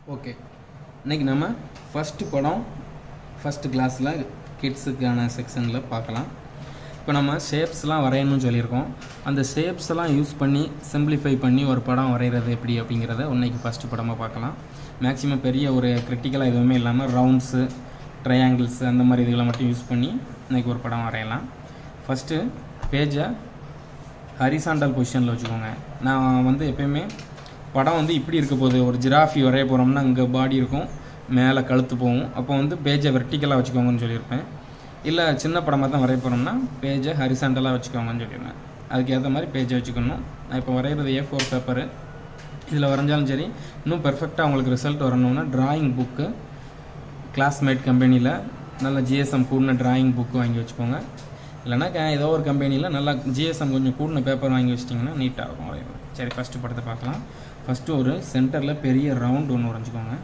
Okay, இன்றைக்கி நம்ம first படம் ஃபஸ்ட்டு கிளாஸில் கிட்ஸுக்கான செக்ஷனில் பார்க்கலாம். இப்போ நம்ம ஷேப்ஸ்லாம் வரையணும்னு சொல்லியிருக்கோம். அந்த ஷேப்ஸ் எல்லாம் யூஸ் பண்ணி சிம்பிளிஃபை பண்ணி ஒரு படம் வரைகிறது எப்படி அப்படிங்கிறத இன்றைக்கி ஃபஸ்ட்டு படமாக பார்க்கலாம். மேக்ஸிமம் பெரிய ஒரு கிரிட்டிக்கலாக எதுவுமே இல்லாமல் ரவுண்ட்ஸு, ட்ரையாங்கிள்ஸு அந்த மாதிரி இதுகளை மட்டும் யூஸ் பண்ணி இன்றைக்கி ஒரு படம் வரையலாம். ஃபஸ்ட்டு பேஜை ஹரிசாண்டல் பொசிஷனில் வச்சுக்கோங்க. நான் எப்போயுமே படம் இப்படி இருக்க போகுது, ஒரு ஜிராஃபி வரைய போகிறோம்னா இங்கே பாடி இருக்கும், மேலே கழுத்து போகும். அப்போ பேஜை வெர்டிக்கலாக வச்சுக்கோங்கன்னு சொல்லியிருப்பேன். இல்லை சின்ன படமாக தான் வரைய போகிறோம்னா பேஜை ஹரிசாண்டலாக வச்சுக்கோங்கன்னு சொல்லியிருந்தேன். அதுக்கேற்ற மாதிரி பேஜை வச்சுக்கணும். நான் இப்போ வரைகிறது A4 பேப்பரு. இதில் வரைஞ்சாலும் சரி, இன்னும் பெர்ஃபெக்டாக உங்களுக்கு ரிசல்ட் வரணும்னா ட்ராயிங் புக்கு கிளாஸ்மேட் கம்பெனியில் நல்ல GSM கூடின ட்ராயிங் புக்கு வாங்கி வச்சுக்கோங்க. இல்லைனா ஏதோ ஒரு கம்பெனியில் நல்லா GSM கொஞ்சம் கூடின பேப்பர் வாங்கி வச்சிட்டிங்கன்னா நீட்டாக இருக்கும் வரைகிறது. சரி, ஃபஸ்ட்டு படத்தை பார்க்கலாம். ஃபஸ்ட்டு ஒரு சென்டரில் பெரிய ரவுண்ட் ஒன்று வரைஞ்சிக்கோங்க.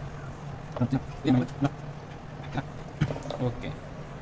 ஓகே,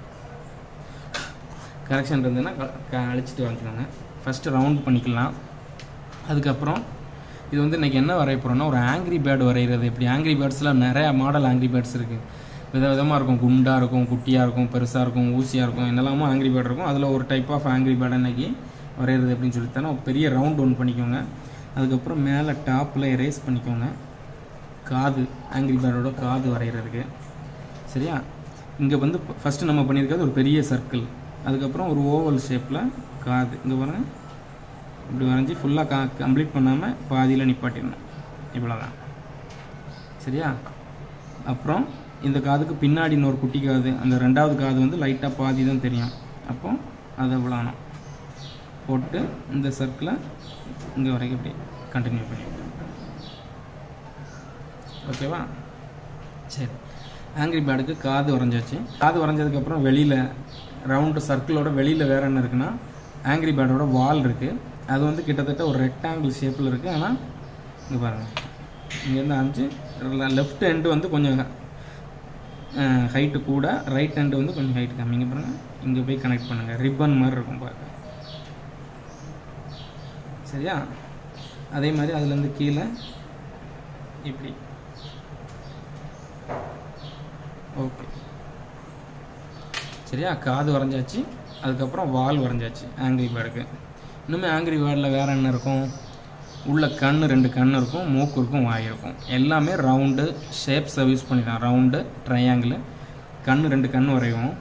கரெக்ஷன் இருந்ததுன்னா அழிச்சிட்டு வரைஞ்சிக்கோங்க. ஃபஸ்ட்டு ரவுண்ட் பண்ணிக்கலாம். அதுக்கப்புறம் இது இன்றைக்கி என்ன வரைய போகிறோன்னா ஒரு ஆங்கிரி பேர்டு வரைகிறது. எப்படி ஆங்கிரி பேர்ட்ஸில் நிறையா மாடல் ஆங்கிரி பேர்ட்ஸ் இருக்குது. விதவிதமாக இருக்கும். குண்டாக இருக்கும், குட்டியாக இருக்கும், பெருசாக இருக்கும், ஊசியாக இருக்கும், என்னெல்லாமோ ஆங்கிரி பேர்டு இருக்கும். அதில் ஒரு டைப் ஆஃப் ஆங்கிரி பேர்டு இன்றைக்கி வரைகிறது எப்படின்னு சொல்லித்தானே ஒரு பெரிய ரவுண்ட் ஒன்று பண்ணிக்கோங்க. அதுக்கப்புறம் மேலே டாப்பில் எரேஸ் பண்ணிக்கோங்க. காது, ஆங்கிரி பேர்டோட காது வரைகிறதுக்கு. சரியா? இங்கே ஃபஸ்ட்டு நம்ம பண்ணியிருக்கிறது ஒரு பெரிய சர்க்கிள். அதுக்கப்புறம் ஒரு ஓவல் ஷேப்பில் காது. இங்கே பாருங்கள், இப்படி வரைஞ்சி ஃபுல்லாக கம்ப்ளீட் பண்ணாமல் பாதியில் நிப்பாட்டிடணும். இவ்வளோதான். சரியா? அப்புறம் இந்த காதுக்கு பின்னாடி இன்னொரு குட்டி காது, அந்த ரெண்டாவது காது லைட்டாக பாதி தான் தெரியும். அப்போ அதை விழானோம் போட்டு இந்த சர்க்கிளை இங்கே வரைக்கும் இப்படி கண்டினியூ பண்ணிவிடுவோம். ஓகேவா? சரி, ஆங்கிரி பேர்டுக்கு காது வரைஞ்சாச்சு. காது வரைஞ்சதுக்கப்புறம் வெளியில் ரவுண்டு சர்க்கிளோட வெளியில் வேறு என்ன இருக்குன்னா ஆங்கிரி பேர்டோட வால் இருக்குது. அது கிட்டத்தட்ட ஒரு ரெக்டாங்கிள் ஷேப்பில் இருக்குது. ஆனால் இங்கே பாருங்கள், இங்கேருந்து ஆரம்பிச்சு லெஃப்ட் எண்டு கொஞ்சம் ஹைட்டு கூட, ரைட் ஹேண்டு கொஞ்சம் ஹைட்டு கம்மிங்க. பாருங்கள், இங்கே போய் கனெக்ட் பண்ணுங்கள். ரிப்பன் மாதிரி இருக்கும் பார்க்க. சரியா? அதே மாதிரி அதுலேருந்து கீழே இப்படி. ஓகே, சரியா? காது வரைஞ்சாச்சு. அதுக்கப்புறம் வால் வரைஞ்சாச்சு ஆங்கிரி பேர்டுக்கு. இன்னுமே ஆங்கிரி பேர்டில் வேறு என்ன இருக்கும்? உள்ள கண், 2 கண் இருக்கும், மூக்கு இருக்கும், வாய் இருக்கும். எல்லாமே ரவுண்டு ஷேப்ஸை யூஸ் பண்ணி தான். ரவுண்டு, ட்ரையாங்கிள், கண், 2 கண் வரைவோம்.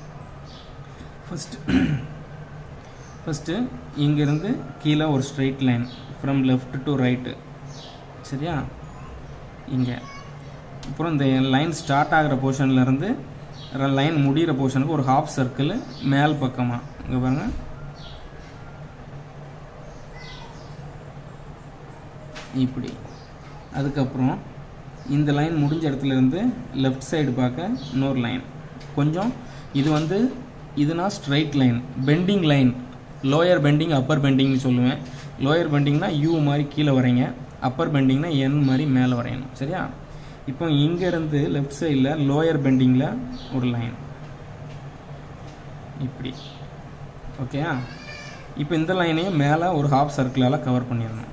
ஃபஸ்ட்டு இங்கேருந்து கீழே ஒரு straight line from left to right. சரியா? இங்கே அப்புறம் இந்த லைன் ஸ்டார்ட் ஆகிற போர்ஷன்லேருந்து லைன் முடிகிற போர்ஷனுக்கு ஒரு ஹாஃப் சர்க்கிள் மேல் பக்கமாக. இங்கே பாருங்கள், இப்படி. அதுக்கப்புறம் இந்த லைன் முடிஞ்ச இடத்துலேருந்து லெஃப்ட் சைடு பார்க்க இன்னொரு லைன் கொஞ்சம். இது இதுனா straight line, bending line. Lower bending, upper பெண்டிங்னு சொல்லுவேன். லோயர் பெண்டிங்னா U மாதிரி கீழே வரைங்க, அப்பர் பெண்டிங்னா N மாதிரி மேலே வரையணும். சரியா? இப்போ இங்கேருந்து லெஃப்ட் சைடில் லோயர் பெண்டிங்கில் ஒரு லைன் இப்படி. ஓகேயா? இப்போ இந்த லைனையும் மேலே ஒரு ஹாஃப் சர்க்கிளால் கவர் பண்ணிடணும்.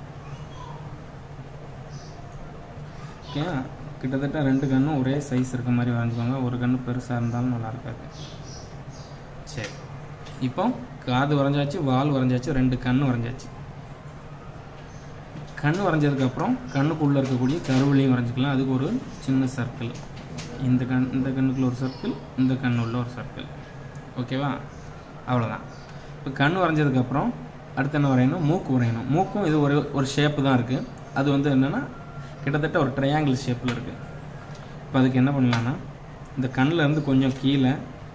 ஓகே, கிட்டத்தட்ட 2 கண்ணும் ஒரே சைஸ் இருக்க மாதிரி வரைஞ்சிக்கோங்க. ஒரு கண்ணு பெருசாக இருந்தாலும் நல்லா இருக்காது. சரி, இப்போ காது வரைஞ்சாச்சு, வால் வரைஞ்சாச்சு, 2 கண் வரைஞ்சாச்சு. கண் வரைஞ்சதுக்கப்புறம் கண்ணுக்குள்ளே இருக்கக்கூடிய கருவிலையும் வரைஞ்சிக்கலாம். அதுக்கு ஒரு சின்ன சர்க்கிள். இந்த கண்ணுக்குள்ள ஒரு சர்க்கிள், இந்த கண்ணுள்ள ஒரு சர்க்கிள். ஓகேவா? அவ்வளோதான். இப்போ கண் வரைஞ்சதுக்கப்புறம் அடுத்து என்ன வரையணும்? மூக்கு வரையணும். மூக்கும் இது ஒரு ஷேப்பு தான் இருக்குது. அது என்னென்னா கிட்டத்தட்ட ஒரு ட்ரையாங்கிள் ஷேப்பில் இருக்குது. இப்போ அதுக்கு என்ன பண்ணலான்னா இந்த கண்ணில் இருந்து கொஞ்சம் கீழே,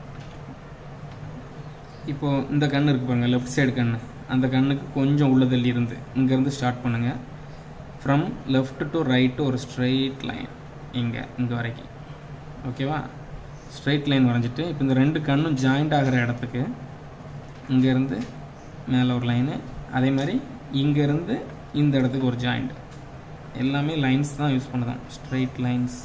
இப்போது இந்த கண் இருக்குது பாருங்கள், லெஃப்ட் சைடு கண். அந்த கண்ணுக்கு கொஞ்சம் உள்ள தள்ளி இருந்து இங்கேருந்து ஸ்டார்ட் பண்ணுங்கள். ஃப்ரம் லெஃப்ட் டு ரைட்டு ஒரு ஸ்ட்ரெயிட் லைன் இங்கே வரைக்கும். ஓகேவா? ஸ்ட்ரெயிட் லைன் வரைஞ்சிட்டு இப்போ இந்த 2 கண்ணும் ஜாயிண்ட் ஆகிற இடத்துக்கு இங்கேருந்து மேலே ஒரு லைனு, அதே மாதிரி இங்கேருந்து இந்த இடத்துக்கு ஒரு ஜாயிண்ட். எல்லாமே லைன்ஸ் தான் யூஸ் பண்ணுறோம், ஸ்ட்ரெயிட் லைன்ஸ்.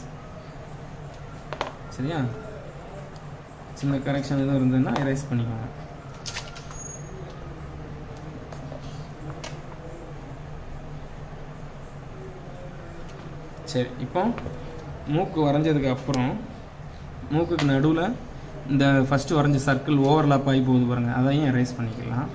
சரியா? சின்ன கரெக்ஷன் எதுவும் இருந்ததுன்னா எரேஸ் பண்ணிக்கோங்க. சரி, இப்போ மூக்கு வரைஞ்சதுக்கு அப்புறம் மூக்குக்கு நடுவில் இந்த ஃபஸ்ட்டு வரைஞ்ச சர்க்கிள் ஓவர்லாப் ஆகி போகுது பாருங்கள், அதையும் எரேஸ் பண்ணிக்கலாம்.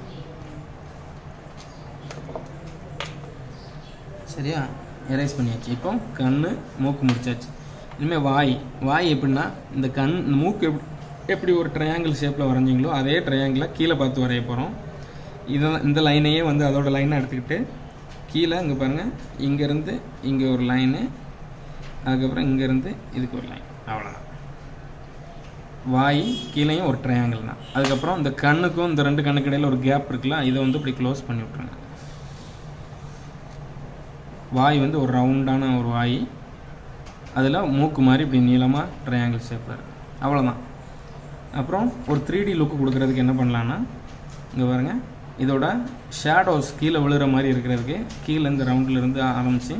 சரியா, எரேஸ் பண்ணியாச்சு. இப்போ கண் மூக்கு முடிச்சாச்சு. இனிமேல் வாய் எப்படின்னா இந்த இந்த மூக்கு எப்படி ஒரு ட்ரையாங்கிள் ஷேப்பில் வரைஞ்சிங்களோ அதே ட்ரையாங்கிளை கீழே பார்த்து வரைய போகிறோம். இந்த லைனையே வந்து அதோட லைனை எடுத்துக்கிட்டு கீழே இங்கே பாருங்கள், இங்கேருந்து இங்கே ஒரு லைனு, அதுக்கப்புறம் இங்கேருந்து இதுக்கு ஒரு லைன், அவ்வளோதான். வாய் கீழேயும் ஒரு ட்ரையாங்கிள் தான். அதுக்கப்புறம் இந்த கண்ணுக்கும் இந்த 2 கண்ணுக்கு இடையில் ஒரு கேப் இருக்குல்ல, இதை வந்து இப்படி க்ளோஸ் பண்ணி விட்ருங்க. வாய் வந்து ஒரு ரவுண்டான ஒரு வாய், அதில் மூக்கு மாதிரி இப்படி நீளமாக ட்ரையாங்கிள் ஷேப்பில் இருக்குது, அவ்வளோதான். அப்புறம் ஒரு 3D லுக்கு கொடுக்குறதுக்கு என்ன பண்ணலான்னா, இங்கே பாருங்கள், இதோட ஷேடோஸ் கீழே விழுகிற மாதிரி இருக்கிறதுக்கு கீழே இந்த ரவுண்ட்லேருந்து ஆரம்பித்து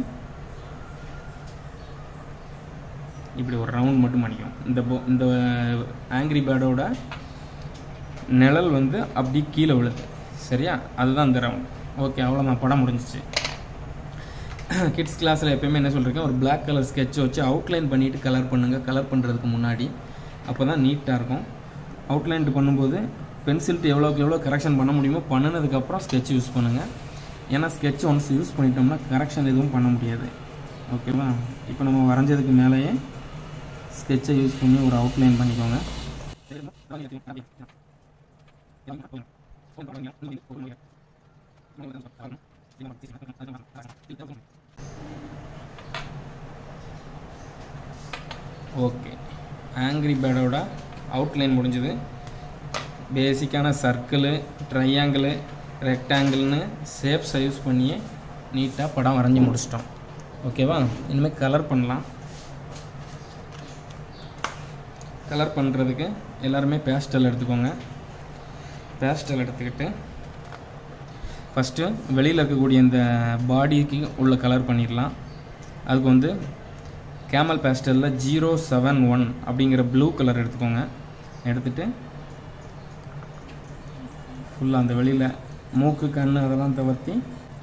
இப்படி ஒரு ரவுண்ட் மட்டும் பண்ணிக்கும். இந்த ஆங்கிரி பேர்டோட நிழல் வந்து அப்படி கீழே விழுது. சரியா, அதுதான் இந்த ரவுண்ட். ஓகே, அவ்வளோதான், படம் முடிஞ்சிச்சு. கிட்ஸ் கிளாஸில் எப்போயுமே என்ன சொல்லியிருக்கேன், ஒரு பிளாக் கலர் ஸ்கெட்ச் வச்சு அவுட்லைன் பண்ணிவிட்டு கலர் பண்ணுங்கள். கலர் பண்ணுறதுக்கு முன்னாடி அப்போ தான் நீட்டாக இருக்கும். அவுட்லைன் பண்ணும்போது பென்சில்ட்டு எவ்வளோக்கு எவ்வளோ கரெக்ஷன் பண்ண முடியுமோ பண்ணினதுக்கப்புறம் ஸ்கெட்ச் யூஸ் பண்ணுங்கள். ஏன்னா ஸ்கெட்ச் ஒன்ஸ் யூஸ் பண்ணிட்டோம்னா கரெக்ஷன் எதுவும் பண்ண முடியாது. ஓகேவா, இப்போ நம்ம வரைஞ்சதுக்கு மேலேயே ஸ்கெட்சை யூஸ் பண்ணி ஒரு அவுட்லைன் பண்ணிக்கோங்க. ஓகே, ஆங்கிரி பேர்டோட அவுட்லைன் முடிஞ்சது. பேசிக்கான சர்க்கிளு, ட்ரையாங்கிளு, ரெக்டாங்கிள்னு ஷேப்ஸை யூஸ் பண்ணியே நீட்டாக படம் வரைஞ்சி முடிச்சிட்டோம். ஓகேவா, இனிமேல் கலர் பண்ணலாம். கலர் பண்ணுறதுக்கு எல்லாருமே பேஸ்டல் எடுத்துக்கோங்க. பேஸ்டல் எடுத்துக்கிட்டு ஃபஸ்ட்டு வெளியில் இருக்கக்கூடிய இந்த பாடிக்கு உள்ள கலர் பண்ணிடலாம். அதுக்கு வந்து கேமல் பேஸ்டலில் 071 அப்படிங்கிற ப்ளூ கலர் எடுத்துக்கோங்க. எடுத்துகிட்டு ஃபுல்லாக அந்த வெளியில் மூக்கு, கண் அதெல்லாம் தவிர்த்தி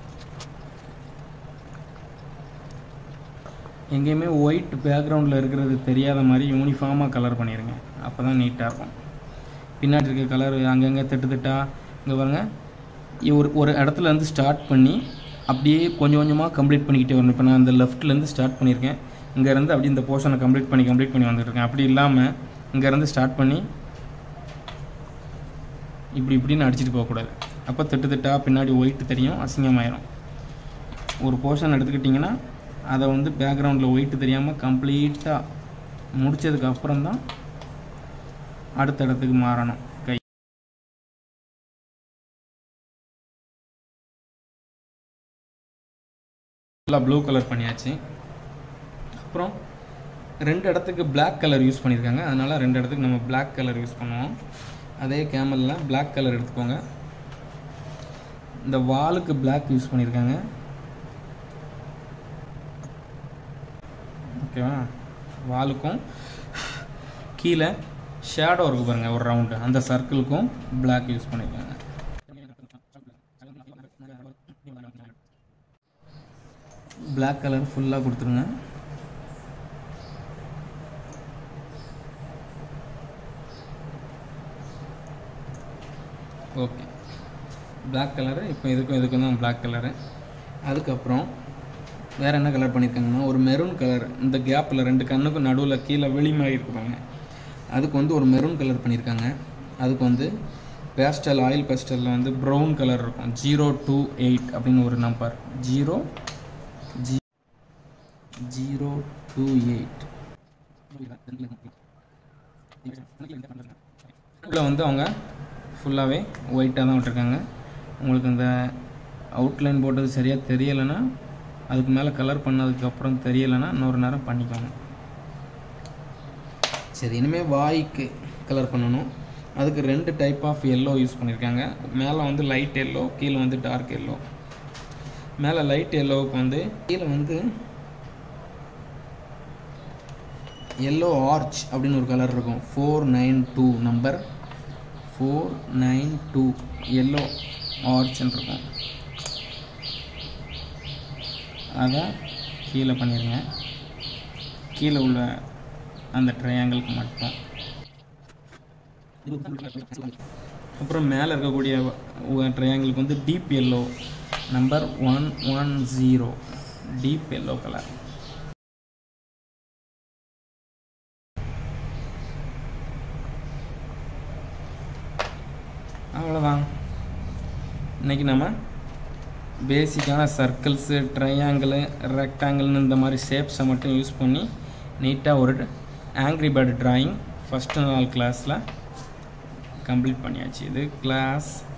எங்கேயுமே ஒயிட் பேக்ரவுண்டில் இருக்கிறது தெரியாத மாதிரி யூனிஃபார்மாக கலர் பண்ணிடுங்க. அப்போ தான் நீட்டாக இருக்கும். பின்னாடி இருக்க கலர் அங்கங்கே திட்டாக இங்கே பாருங்கள், ஒரு இடத்துலேருந்து ஸ்டார்ட் பண்ணி அப்படியே கொஞ்சம் கொஞ்சமாக கம்ப்ளீட் பண்ணிக்கிட்டே வரணும். இப்போ நான் அந்த லெஃப்ட்லேருந்து ஸ்டார்ட் பண்ணியிருக்கேன், இங்கேருந்து அப்படி இந்த போர்ஷனை கம்ப்ளீட் பண்ணி வந்துட்டுருக்கேன். அப்படி இல்லாமல் இங்கேருந்து ஸ்டார்ட் பண்ணி இப்படின்னு அடிச்சுட்டு போகக்கூடாது. அப்போ திட்டாக பின்னாடி ஒயிட் தெரியும், அசிங்கமாயிரும். ஒரு போர்ஷன் எடுத்துக்கிட்டிங்கன்னா அதை வந்து பேக்ரவுண்டில் ஒயிட் தெரியாமல் கம்ப்ளீட்டாக முடித்ததுக்கு அப்புறம் தான் அடுத்த இடத்துக்கு மாறணும். கை ஃபுல்லாக ப்ளூ கலர் பண்ணியாச்சு. அப்புறம் 2 இடத்துக்கு பிளாக் கலர் யூஸ் பண்ணியிருக்காங்க, அதனால் 2 இடத்துக்கு நம்ம பிளாக் கலர் யூஸ் பண்ணுவோம். அதே கேமலில் பிளாக் கலர் எடுத்துக்கோங்க. இந்த வாலுக்கு பிளாக் யூஸ் பண்ணியிருக்காங்க. ஓகேவா, வாலுக்கும் கீழே ஷேடோ இருக்குது பாருங்கள் ஒரு ரவுண்டு, அந்த சர்க்கிளுக்கும் பிளாக் யூஸ் பண்ணியிருக்காங்க. பிளாக் கலர் ஃபுல்லாக கொடுத்துருங்க. Okay, black colour. இப்போ இதுக்கும் தான் பிளாக் கலரு. அதுக்கப்புறம் வேறு என்ன கலர் பண்ணியிருக்காங்கன்னா ஒரு மெரூன் கலர், இந்த கேப்பில் 2 கண்ணுக்கும் நடுவில் கீழே வெளிமாகி இருப்பாங்க, அதுக்கு வந்து ஒரு மெரூன் கலர் பண்ணியிருக்காங்க. அதுக்கு வந்து பேஸ்டல், ஆயில் பேஸ்டலில் வந்து ப்ரௌன் கலர் இருக்கும். 028 அப்படின்னு ஒரு நம்பர், 028 இதில் வந்து அவங்க ஃபுல்லாகவே ஒயிட்டாக தான் விட்டுருக்காங்க. உங்களுக்கு இந்த அவுட்லைன் போட்டது சரியாக தெரியலைன்னா, அதுக்கு மேலே கலர் பண்ணதுக்கப்புறம் தெரியலைன்னா இன்னொரு நேரம் பண்ணிக்கோங்க. சரி, இனிமேல் வாய்க்கு கலர் பண்ணணும். அதுக்கு 2 டைப் ஆஃப் எல்லோ யூஸ் பண்ணியிருக்காங்க. மேலே வந்து லைட் எல்லோ, கீழே வந்து டார்க் எல்லோ. மேலே லைட் எல்லோவுக்கு வந்து கீழே வந்து எல்லோ ஆர்ச் அப்படின்னு ஒரு கலர் இருக்கும். 492 நம்பர் 492 எல்லோ ஆர்ச்ன்னு இருக்கும். அதை கீழே பண்ணிடுங்க. கீழே உள்ள அந்த ட்ரையாங்கிளுக்கு மட்டும். அப்புறம் மேலே இருக்கக்கூடிய ட்ரையாங்கிளுக்கு வந்து deep yellow number 110 deep yellow colour. அவ்வளோதான். இன்றைக்கி நம்ம பேசிக்கான சர்க்கிள்ஸு, ட்ரையாங்கிளு, ரெக்டாங்கிள்னு இந்த மாதிரி ஷேப்ஸை மட்டும் யூஸ் பண்ணி நீட்டாக ஒரு ஆங்க்ரி பேர்டு ட்ராயிங் ஃபஸ்ட்டு நாள் கிளாஸில் கம்ப்ளீட் பண்ணியாச்சு. இது கிளாஸ்